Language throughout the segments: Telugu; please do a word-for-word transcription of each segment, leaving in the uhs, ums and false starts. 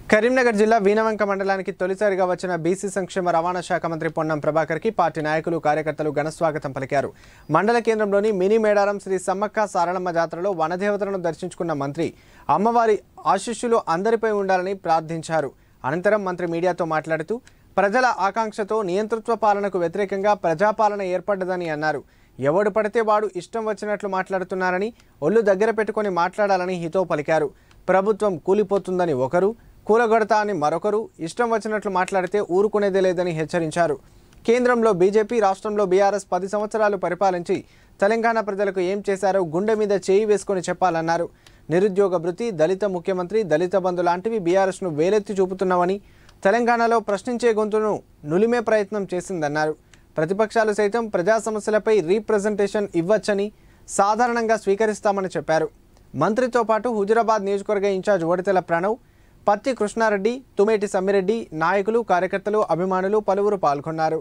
కరీంనగర్ జిల్లా వీణవంక మండలానికి తొలిసారిగా వచ్చిన బీసీ సంక్షేమ రవాణా శాఖ మంత్రి పొన్నం ప్రభాకర్ కి పార్టీ నాయకులు కార్యకర్తలు ఘన స్వాగతం పలికారు. మండల కేంద్రంలోని మినీ మేడారం శ్రీ సమ్మక్క సారళమ్మ జాతరలో వనదేవతలను దర్శించుకున్న మంత్రి అమ్మవారి ఆశీస్సులు అందరిపై ఉండాలని ప్రార్థించారు. అనంతరం మంత్రి మీడియాతో మాట్లాడుతూ ప్రజల ఆకాంక్షతో నియంతృత్వ పాలనకు వ్యతిరేకంగా ప్రజాపాలన ఏర్పడ్డదని అన్నారు. ఎవడు పడితే వాడు ఇష్టం వచ్చినట్లు మాట్లాడుతున్నారని, ఒళ్ళు దగ్గర పెట్టుకొని మాట్లాడాలని హితో పలికారు. ప్రభుత్వం కూలిపోతుందని ఒకరు, కూలగొడతా అని మరొకరు ఇష్టం వచ్చినట్లు మాట్లాడితే ఊరుకునేదే లేదని హెచ్చరించారు. కేంద్రంలో బీజేపీ, రాష్ట్రంలో బీఆర్ఎస్ పది సంవత్సరాలు పరిపాలించి తెలంగాణ ప్రజలకు ఏం చేశారో గుండె మీద చేయి వేసుకొని చెప్పాలన్నారు. నిరుద్యోగ భృతి, దళిత ముఖ్యమంత్రి, దళిత బంధు లాంటివి బీఆర్ఎస్ను వేలెత్తి చూపుతున్నామని, తెలంగాణలో ప్రశ్నించే గొంతును నులిమే ప్రయత్నం చేసిందన్నారు. ప్రతిపక్షాలు సైతం ప్రజా సమస్యలపై రీప్రజెంటేషన్ ఇవ్వచ్చని, సాధారణంగా స్వీకరిస్తామని చెప్పారు. మంత్రితో పాటు హుజురాబాద్ నియోజకవర్గ ఇన్ఛార్జ్ వడితెల ప్రణవ్, పత్తి కృష్ణారెడ్డి, తుమేటి సమ్మిరెడ్డి, నాయకులు, కార్యకర్తలు, అభిమానులు పలువురు పాల్గొన్నారు.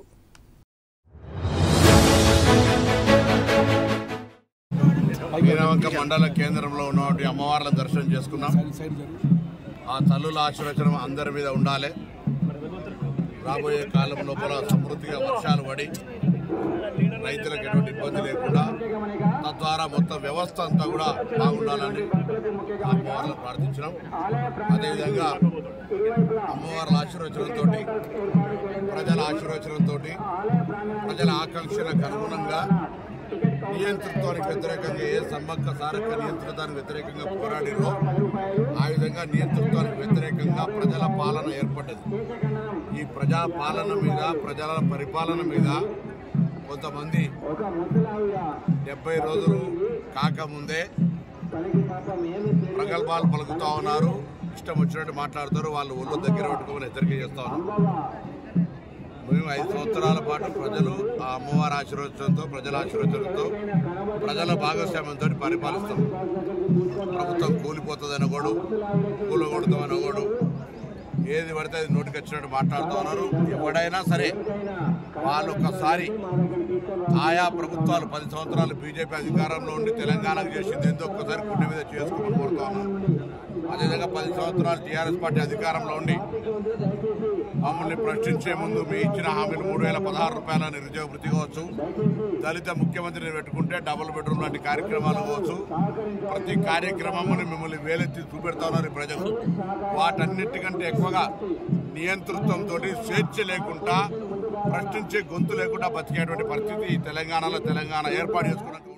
వీణవంక మండల కేంద్రంలో ఉన్నటువంటి అమ్మవార్ల దర్శనం చేసుకున్నాం. ఆ తల్లుల ఆశీర్వచనం అందరి మీద ఉండాలి. రాబోయే కాలం లోపల సమృద్ధిగా వర్షాలు పడి రైతులకు ఎటువంటి ఇబ్బంది లేకుండా, తద్వారా మొత్తం వ్యవస్థ అంతా కూడా బాగుండాలని అమ్మవార్లను ప్రార్థించడం. అదేవిధంగా అమ్మవార్ల ఆశీర్వచనంతో, ప్రజల ఆశీర్వచనంతో, ప్రజల ఆకాంక్షలకు అనుగుణంగా నియంతృత్వానికి వ్యతిరేకంగా ఏ సమ్మక్క సారక్క నియంతృత్వానికి వ్యతిరేకంగా పోరాడినో ఆ విధంగా నియంతృత్వానికి వ్యతిరేకంగా ప్రజల పాలన ఏర్పడ్డది. ఈ ప్రజా పాలన మీద, ప్రజల పరిపాలన మీద కొంతమంది డెబ్బై రోజులు కాకముందే ప్రగల్భాలు పలుకుతా ఉన్నారు, ఇష్టం వచ్చినట్టు మాట్లాడుతారు. వాళ్ళు ఒళ్ళు దగ్గర పెట్టుకోమని హెచ్చరిక చేస్తా ఉన్నారు. మేము ఐదు సంవత్సరాల పాటు ప్రజలు ఆ అమ్మవారి ఆశీర్వచనంతో, ప్రజల ఆశీర్వచనంతో, ప్రజల భాగస్వామ్యంతో పరిపాలిస్తాం. ప్రభుత్వం కూలిపోతుంది అనగోడు, కూలగొడతాం అనగోడు, ఏది పడితే అది నోటికి వచ్చినట్టు మాట్లాడుతూ ఉన్నారు. ఎవడైనా సరే వాళ్ళు ఒక్కసారి ఆయా ప్రభుత్వాలు పది సంవత్సరాలు బీజేపీ అధికారంలో ఉండి తెలంగాణకు చేసింది ఏందో ఒక్కసారి గుండె మీద చేసుకోమని కోరుతా ఉన్నాం. అదేవిధంగా పది సంవత్సరాలు టీఆర్ఎస్ పార్టీ అధికారంలో ఉండి మమ్మల్ని ప్రశ్నించే ముందు మీ ఇచ్చిన హామీలు మూడు వేల పదహారు రూపాయల నిరుద్యోగ భృతి కావచ్చు, దళిత ముఖ్యమంత్రిని పెట్టుకుంటే డబుల్ బెడ్రూమ్ లాంటి కార్యక్రమాలు కావచ్చు, ప్రతి కార్యక్రమముని మిమ్మల్ని వేలెత్తి చూపెడతా ఉన్నారు ప్రజలు. వాటన్నిటికంటే ఎక్కువగా నియంతృత్వంతో, స్వేచ్ఛ లేకుండా, ప్రశ్నించే గొంతు లేకుండా బతికేటువంటి పరిస్థితి తెలంగాణలో తెలంగాణ ఏర్పాటు చేసుకున్నాం.